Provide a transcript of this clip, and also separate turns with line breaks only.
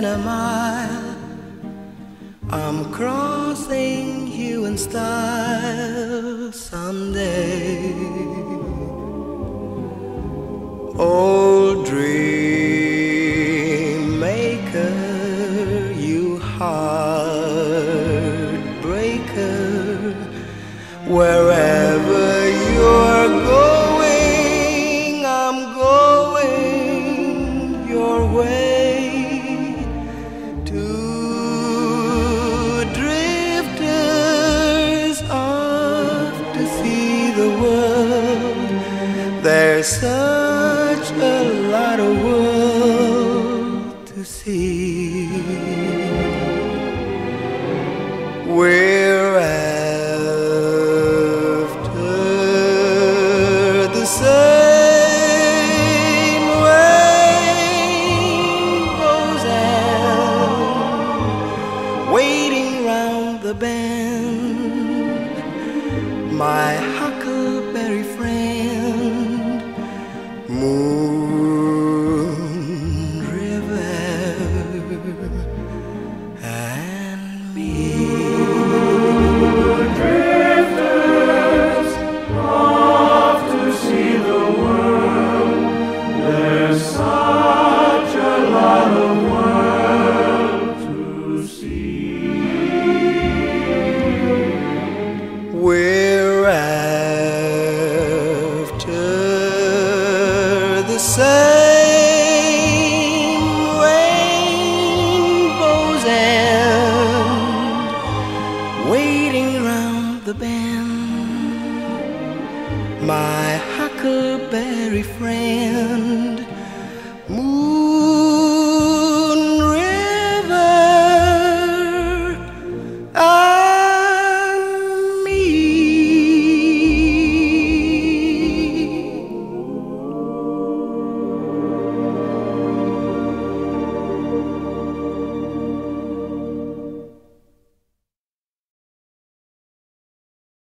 than a mile. I'm crossing you in style someday. Old dream maker, you heartbreaker, wherever you're going, I'm going your way. Two drifters off to see the world. There's such a lot of world to see. We're after the same rainbows and waiting round the bend. My huckleberry friend, moon, river, and me.
Drifters off to see the world. There's such a lot of world to see.
We're after the same rainbows and waiting round the bend. My huckleberry friend, moon,